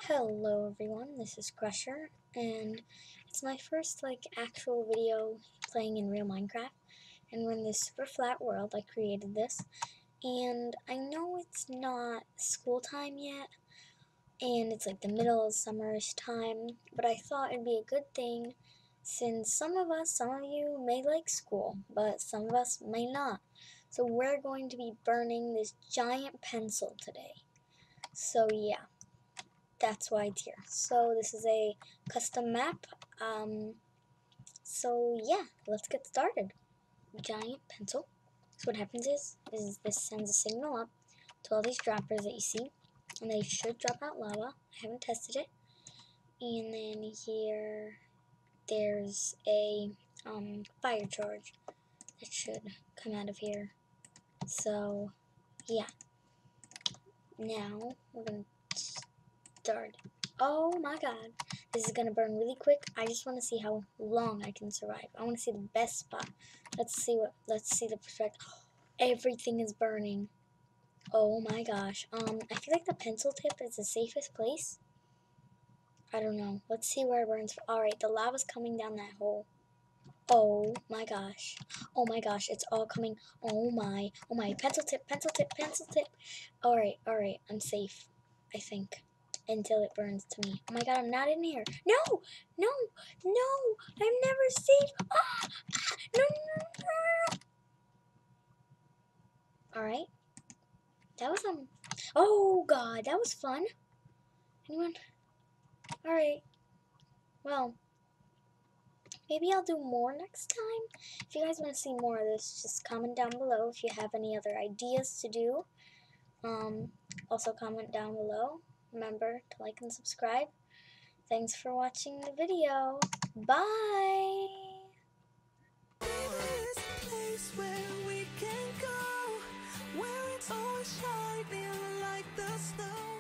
Hello everyone, this is Crusher, and it's my first actual video playing in real Minecraft, and we're in this super flat world. I created this, and I know it's not school time yet, and it's like the middle of summerish time, but I thought it'd be a good thing since some of you may like school, but some of us may not. So we're going to be burning this giant pencil today. So yeah. That's why it's here. So this is a custom map. So yeah, let's get started. Giant pencil. So what happens is this sends a signal up to all these droppers that you see, and they should drop out lava. I haven't tested it. And then here, there's a fire charge that should come out of here. So yeah, now we're gonna start. Oh my god. This is gonna burn really quick. I just want to see how long I can survive. I want to see the best spot. Let's see the perspective. Everything is burning. Oh my gosh. I feel like the pencil tip is the safest place. I don't know. Let's see where it burns. Alright, the lava's coming down that hole. Oh my gosh. Oh my gosh, it's all coming. Oh my. Pencil tip, pencil tip, pencil tip. Alright, I'm safe. I think. Until it burns to me. Oh my god, I'm not in here. No! I'm never safe. No. Alright. That was, oh god, that was fun. Anyone? Alright. Well, maybe I'll do more next time. If you guys want to see more of this, just comment down below if you have any other ideas to do. Also comment down below. Remember to like and subscribe. Thanks for watching the video. Bye! Where it's always shining like the snow.